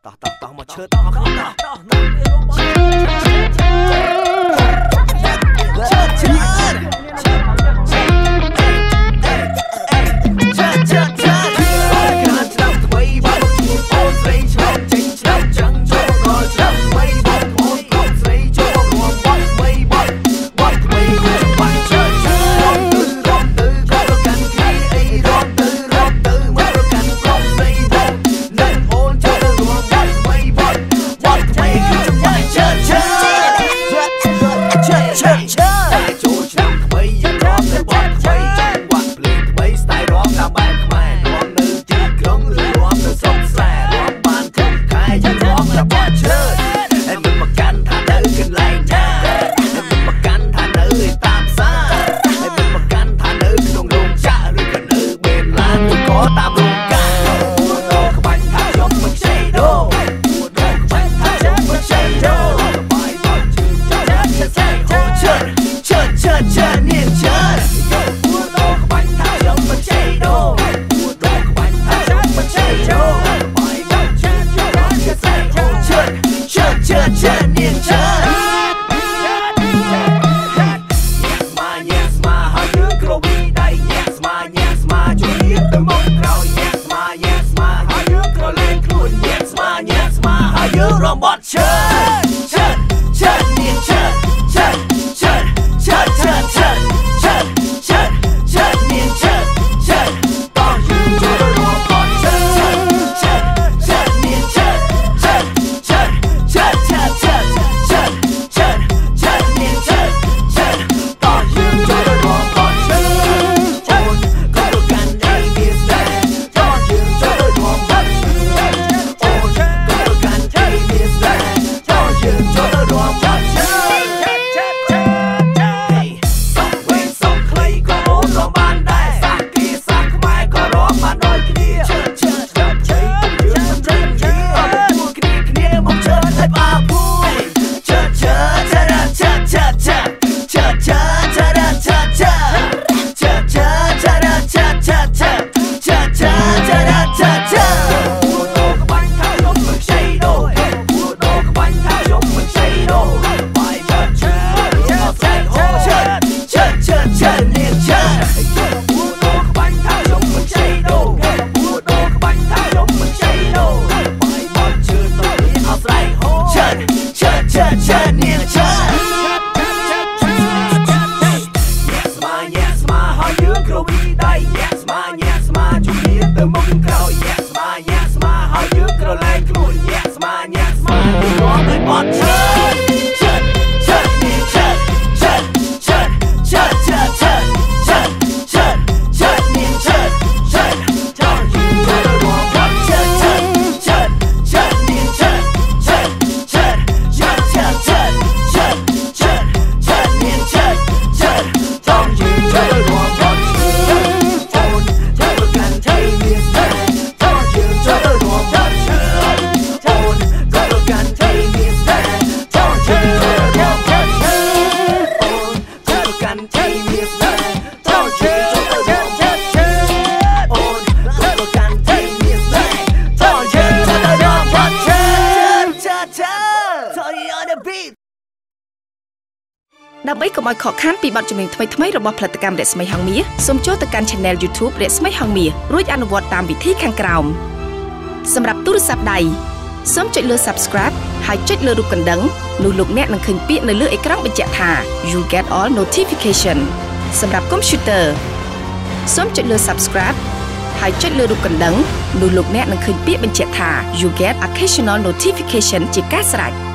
តោះមកឈើតោះឈើដើម្បីកុំឲ្យខកខានពីបទចម្រៀងថ្មីៗរបស់ផលិតកម្មរស្មីហងមាសសូមចូលទៅកាន់ Channel YouTube រស្មីហងមាសរួចអនុវត្តតាមវិធីខាងក្រោមសម្រាប់ទូរស័ព្ទដៃសូមចុចលើ Subscribe ហើយចុចលើរូបកណ្ដឹងនោះលោកអ្នកនឹងឃើញពាក្យនៅលើអេក្រង់បញ្ជាក់ថា You get all notification សម្រាប់ Computer សូមចុចលើ Subscribe ហើយចុចលើរូបកណ្ដឹងនោះលោកអ្នកនឹងឃើញពាក្យបញ្ជាក់ថា You get occasional notification ជាការស្រេច